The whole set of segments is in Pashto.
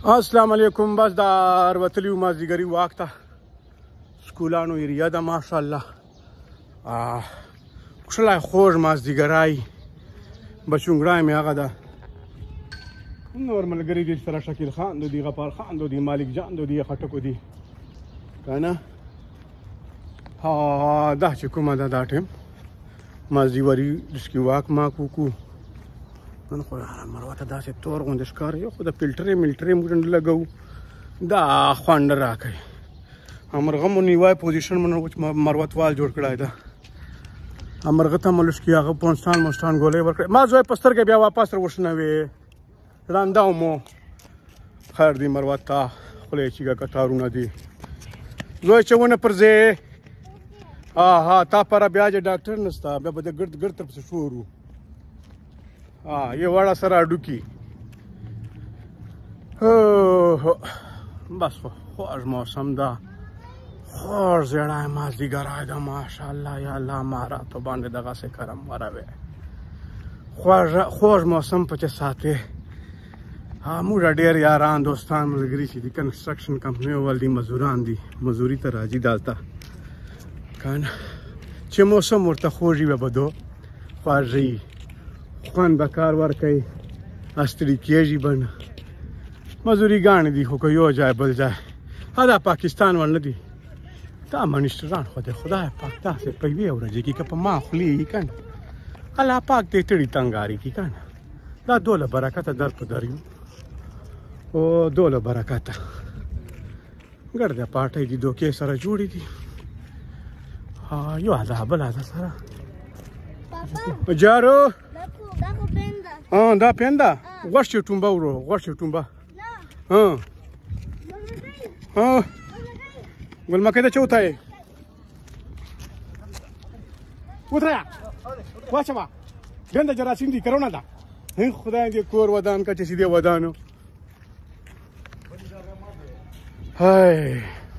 السلام علیکم. بس دا وتلیو مازدیګري واک ته سکولانو ایریا ده ماشاءالله کښلی خوږ مازدیګری بچونګړی مې هغه ده نور ملګري دي سره شکیل خان دو دي غفار خان دو دي مالک جان دو دي خټکو دي که نه دا چې کومه ده دا ټیم مازدیګري دسکي واک ما کوکو نن خو مروه ته داسې تور غوندې ښکاري یو خو د فلټرې ملټرې موږ نه لګوو دا خوند راکوي مرغه مو نیوای پوزیشن مروت وال جوړ کړی ده مرغه ته ملشکي هغه پونستان مستان ګولۍ ورکړی ما زوی په سترګې بیا واپس راوشنوې ړانده مو خیر دی مروت ته خولې چیګه کټارونه دي زوی چې ونه پر ځې تا پره بیا چې ډاکټر نسته بیا به د ګرد ګرد تر پسې شور وو یو واړه سره اډوکي بس خوږ موسم ده خوږ زیړی مازدیګری ده ماشاءالله یا الله مهاراتو باندې دغسې کرم وروې خوږ موسم پکې ساتې موږ ډېر یاران دوستان ملګري چې دي کنسټرکشن کمپنیو ول دي مزدوران دي مزدوري ته راځي دلته که نه چې موسم ورته خوږ وي به دو خوږ خوند به کار ورکوي ستړي کېږي به نه مزدوري ګاڼې دي خو که یو ځای بل ځای دا پاکستان ول نه دي دا منیسټران خو دی خدای پاک داسې په یوې ورځې کې که په ما خولېږي که نه الله پاک دې تړي تنګاري کړي که نه دا دوله برکته در په در یو او دوله برکته ګرده پاټۍ دي دوکې سره جوړې دي یو ده بله ده سره جارو دا پینده غوښ چې ټومبه ورو غوښ چې ټومبه ګلمکۍ ته چې وتایې وترایه واچوه ګنده جراثیم دي کرونه ده خدای دې کور ودان که چې سیدې ودانو هی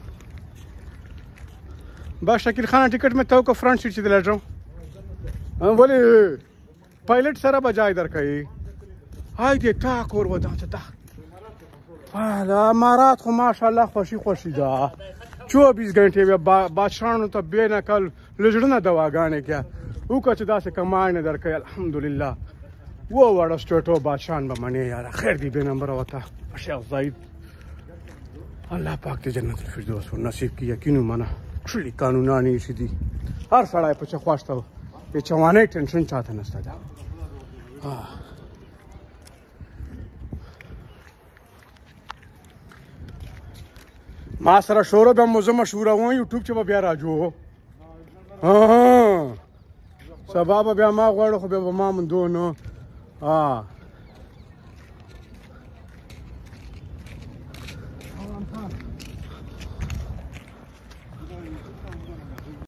با شکیل خان ټیکټ مې ته وکړه فرنټ سیټ چې د لټرم ولې پایلټ سره به جای درکوي های دې تا کور ودان ته د امارات خو ماشاءالله خوښي خوښي ده 24 غنټې بیا بادشاهانو ته بې نقل له زړه دواګانې کړه وکړه چې داسې کمای نه درکوي الحمدلله وړه سټیټو بادشاهان به منې یاره خیر دی بې نمبره وته شیخ زاید الله پاک دې جنت الفردوس نصیب کړي یقین ومنه کښلي قانونان یې ایښي دي هر سړی پکې خوښ ته د چوانۍ ټینشن چاته نشته ده ما سره شوره بیا مو زه مشهوروم یوټیوب چې به بیا راجو سبا به بیا ما غواړو خو بیا به ما موندو نو